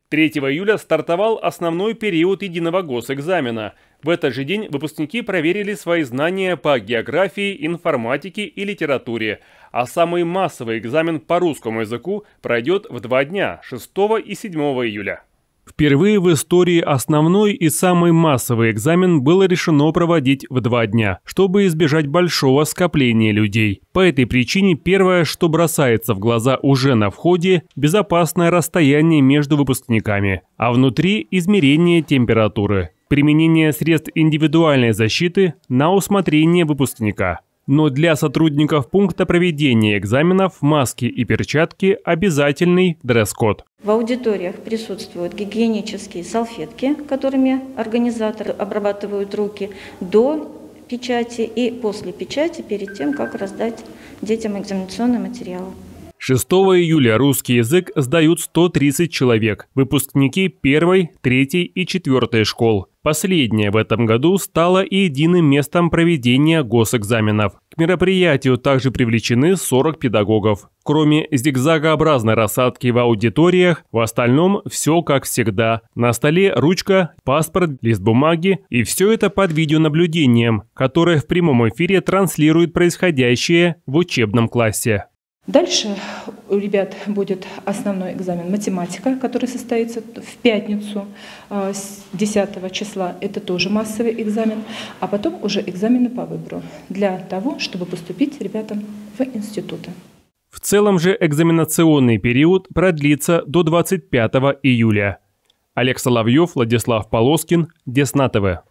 3 июля стартовал основной период единого госэкзамена. В этот же день выпускники проверили свои знания по географии, информатике и литературе. А самый массовый экзамен по русскому языку пройдет в 2 дня – 6 и 7 июля. Впервые в истории основной и самый массовый экзамен было решено проводить в 2 дня, чтобы избежать большого скопления людей. По этой причине первое, что бросается в глаза уже на входе – безопасное расстояние между выпускниками, а внутри – измерение температуры. Применение средств индивидуальной защиты на усмотрение выпускника. Но для сотрудников пункта проведения экзаменов маски и перчатки – обязательный дресс-код. В аудиториях присутствуют гигиенические салфетки, которыми организаторы обрабатывают руки до печати и после печати, перед тем, как раздать детям экзаменационный материал. 6 июля русский язык сдают 130 человек, выпускники 1, 3 и 4 школ. Последняя в этом году стала и единым местом проведения госэкзаменов. К мероприятию также привлечены 40 педагогов. Кроме зигзагообразной рассадки в аудиториях, в остальном все как всегда. На столе ручка, паспорт, лист бумаги, и все это под видеонаблюдением, которое в прямом эфире транслирует происходящее в учебном классе. Дальше у ребят будет основной экзамен математика, который состоится в пятницу с 10 числа. Это тоже массовый экзамен. А потом уже экзамены по выбору для того, чтобы поступить ребятам в институты. В целом же экзаменационный период продлится до 25 июля. Олег Соловьев, Владислав Полоскин, Десна ТВ.